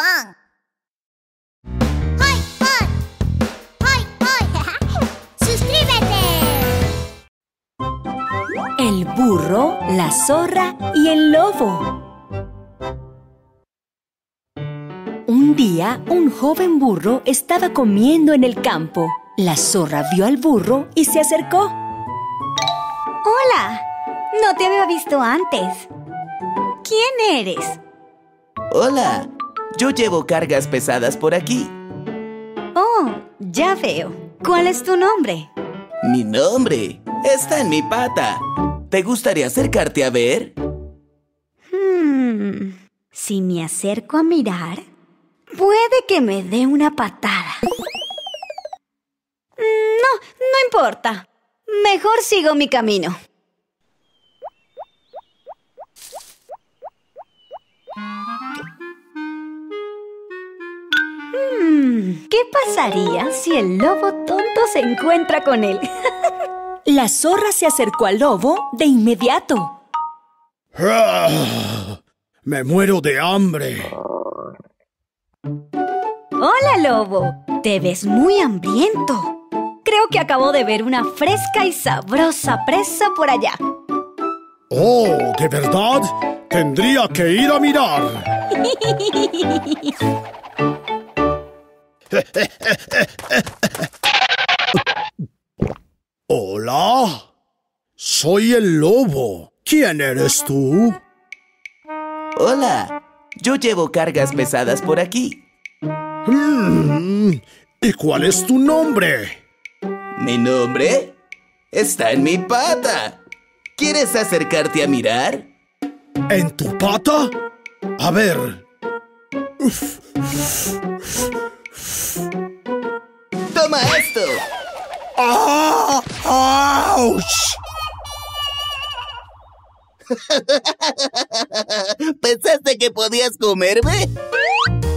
pan. ¡Hoy, hoy! ¡Hoy, hoy! ¡Suscríbete! El burro, la zorra y el lobo. Un día, un joven burro estaba comiendo en el campo. La zorra vio al burro y se acercó. ¡Hola! No te había visto antes. ¿Quién eres? Hola, yo llevo cargas pesadas por aquí. Oh, ya veo. ¿Cuál es tu nombre? Mi nombre está en mi pata. ¿Te gustaría acercarte a ver? Si me acerco a mirar, puede que me dé una patada. No importa. Mejor sigo mi camino. ¿Qué pasaría si el lobo tonto se encuentra con él? La zorra se acercó al lobo de inmediato. ¡Me muero de hambre! Hola, lobo. Te ves muy hambriento. Creo que acabo de ver una fresca y sabrosa presa por allá. ¡Oh, de verdad! Tendría que ir a mirar. Hola, soy el lobo. ¿Quién eres tú? Hola, yo llevo cargas pesadas por aquí. ¿Y cuál es tu nombre? ¿Mi nombre? Está en mi pata. ¿Quieres acercarte a mirar? ¿En tu pata? A ver. ¡Toma esto! ¡Ah! ¡Auch! ¿Pensaste que podías comerme?